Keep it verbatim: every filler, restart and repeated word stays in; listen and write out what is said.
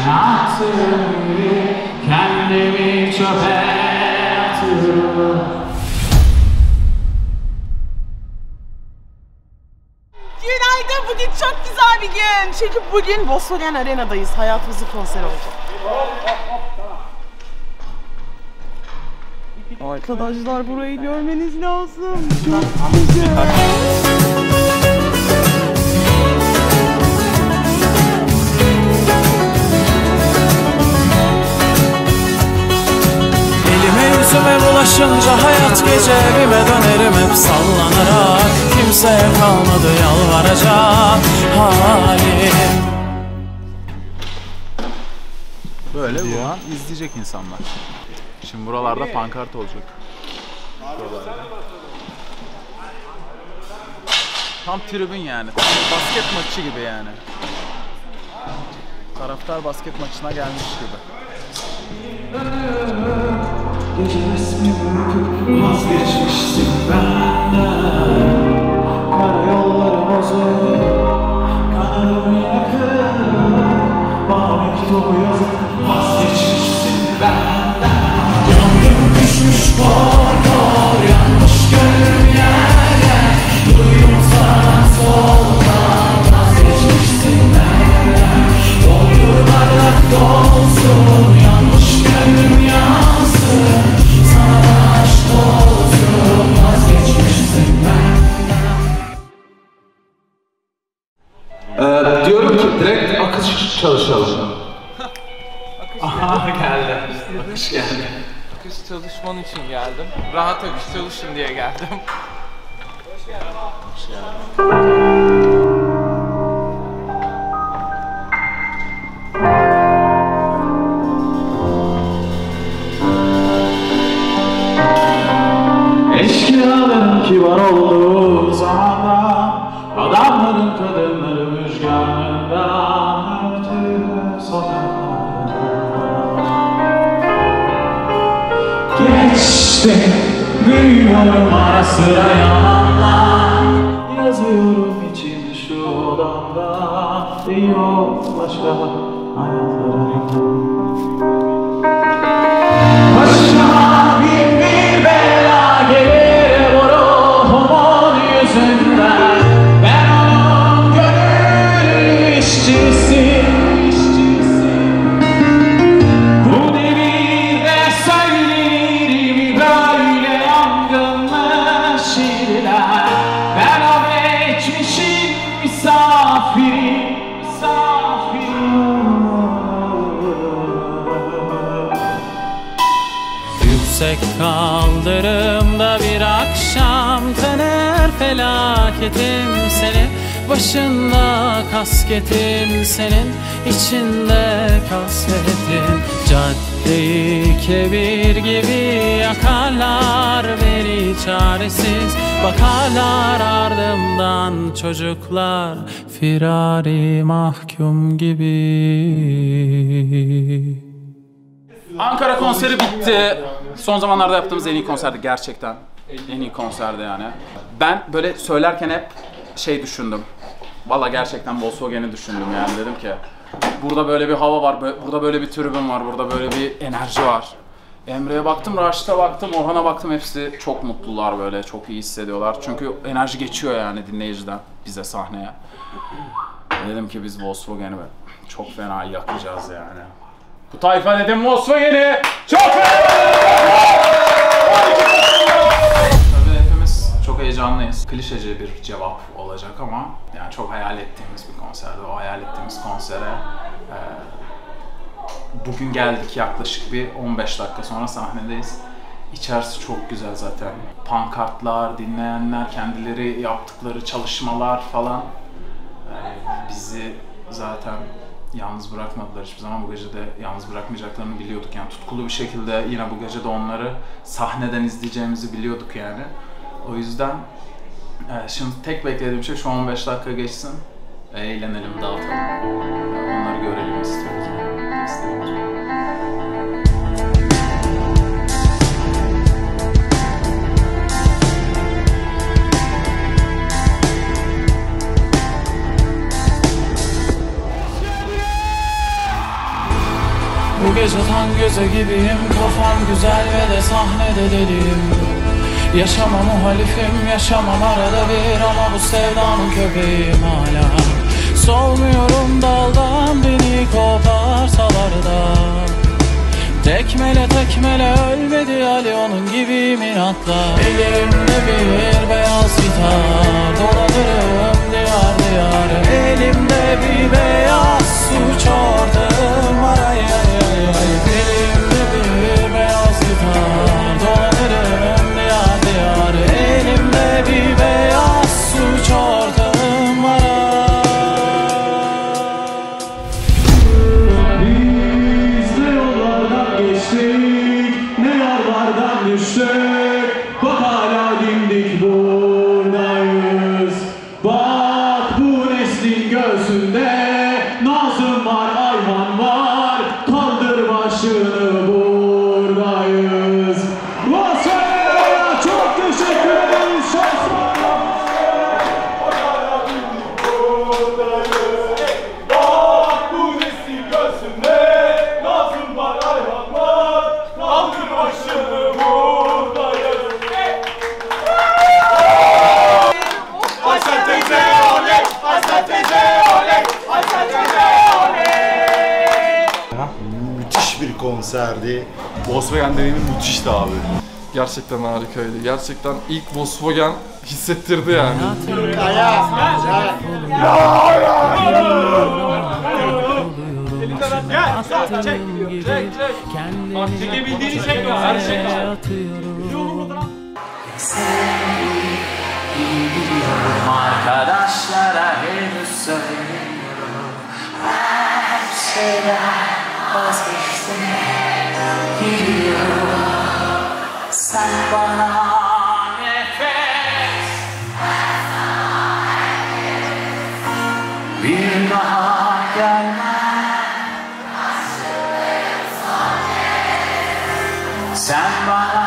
attığım gibi kendimi çöpe atıyorum. Günaydın, bugün çok güzel bir gün. Çünkü bugün Volkswagen Arena'dayız. Hayatımızın konseri olacak. Arkadaşlar burayı görmeniz lazım. Çok güzel. Elime yüzüme bulaşınca hayat gece evime dönerim hep sallanarak. Kimseye kalmadı yalvaracak halim. Böyle buradan izleyecek insanlar. Şimdi buralarda pankart olacak. Buralarda. Tam tribün yani. Basket maçı gibi yani. Taraftar basket maçına gelmiş gibi. Gece resmi bırakıp vazgeçmişsin benden. Karayollarım uzun, kanadımı yakın. Bana mektubu yazıp vazgeçmişsin benden. Yandım düşmüş kor kor, yanmış gönlüm yere. Duydum sana soldan vazgeçmişsin benden. Doldur bardak dolsun, yanmış gönlüm yansın. Sana aşk olsun, vazgeçmişsin benden. Ee, diyorum ki direkt akış çalışalım. Aha geldi. Akış geldi. Akış çalışman için geldim. Rahat akış çalışın diye geldim. Hoş geldin. Hoş geldin. Eşkıyaların kibar olduğu zamandan, adamların kadınları müjganından öptüğü sokaklardan geçtim, büyüyorum ara sıra yalanlar. Yazıyorum içim şu odamda, yok başka hayatlarım. Başıma bir bir bela gelir bu ruhumun yüzünden. Ben onun gönül işçisi, işçisi. Bu devirde söylenir böyle yangınlı şiirler. Ben o geçmişin misafiri, misafiri. Yüksek kaldırımda bir akşam tanır felaketim seni. Başında kasketin senin, içinde kasvetin. Caddeyi kebir gibi yakarlar beni çaresiz. Bakarlar ardımdan çocuklar firari mahkum gibi. Ankara konseri bitti. Son zamanlarda yaptığımız en iyi konserdi gerçekten. En iyi konserdi yani. Ben böyle söylerken hep şey düşündüm. Valla gerçekten Volkswagen'i düşündüm yani, dedim ki burada böyle bir hava var, burada böyle bir tribün var, burada böyle bir enerji var. Emre'ye baktım, Raşit'e baktım, Orhan'a baktım, hepsi çok mutlular, böyle çok iyi hissediyorlar. Çünkü enerji geçiyor yani dinleyiciden bize sahneye. Dedim ki biz Volkswagen'i çok fena yakacağız yani. Bu tayfa dedim Volkswagen'i çok Tabii hepimiz çok heyecanlıyız. Klişece bir cevap olacak ama yani çok hayal ettiğimiz bir konserdi. O hayal ettiğimiz konsere e, bugün geldik, yaklaşık bir on beş dakika sonra sahnedeyiz. İçerisi çok güzel zaten. Pankartlar, dinleyenler, kendileri yaptıkları çalışmalar falan e, bizi zaten yalnız bırakmadılar hiçbir zaman. Bu gece de yalnız bırakmayacaklarını biliyorduk yani, tutkulu bir şekilde yine bu gece de onları sahneden izleyeceğimizi biliyorduk yani. O yüzden e, şimdi tek beklediğim şey şu on beş dakika geçsin, eğlenelim, dağıtalım, onları görelim istiyoruz yani. İstiyoruz. Bu gece tan göze gibiyim, kafam güzel ve de sahnede deliyim. Yaşama muhalifim, yaşamam arada bir, ama bu sevdanın köpeğim hala. Solmuyorum daldan, beni koparsalar da. Tekmele tekmele ölmedi Ali, onun gibi minatla. Elimde bir beyaz gitar, dolanırım diyar diyar. Elimde bir beyaz suç ortağım var, ay ay ay ay. Elimde bir beyaz gitar, dolanırım diyar diyar. Elimde bir beyaz suç ortağım var, ay. Biz ne yollardan geçtik, ne yarlardan düştük. Bak hala dimdik buradayız. Bak bu neslin göğsünde Nazım var, Ayhan var. Kaldır başını, buradayız. Vasaya çok teşekkür ederiz. Şanslar. Bak bu nesil göğsünde Nazım var, Ayhan var. Kaldır başını, buradayız. Aysel teyze oley, Aysel teyze oley, Aysel teyze oley. Müthiş bir konserdi. Volkswagen deneyimi müthişti abi. Gerçekten harikaydı. Gerçekten ilk Volkswagen hissettirdi yani. Çekebildiğini çek, her şey arkadaşlara henüz söylemiyorum. Her şeyden vazgeçtim, gidiyorum. Sen bana nefes, bir daha gelme. Sen bana